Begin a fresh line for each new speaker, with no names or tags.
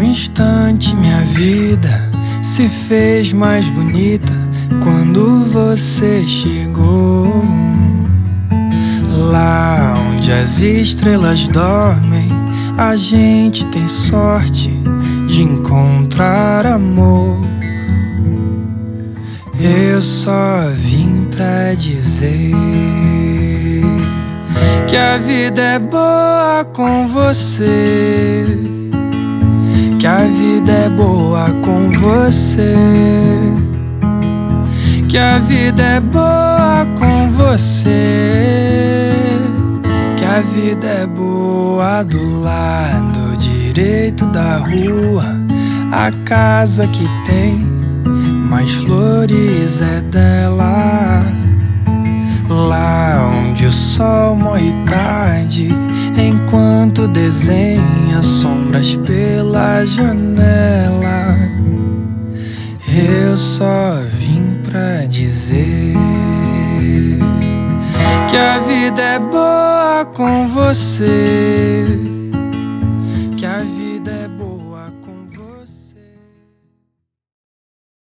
instante minha vida se fez mais bonita quando você chegou. Lá onde as estrelas dormem, a gente tem sorte de encontrar amor. Eu só vim pra dizer que a vida é boa com você, que a vida é boa com você, que a vida é boa com você, que a vida é boa do lado direito da rua. A casa que tem mais flores é dela. Lá onde o sol morre tarde, enquanto desenha sombras pela janela. Eu só vim pra dizer que a vida é boa com você,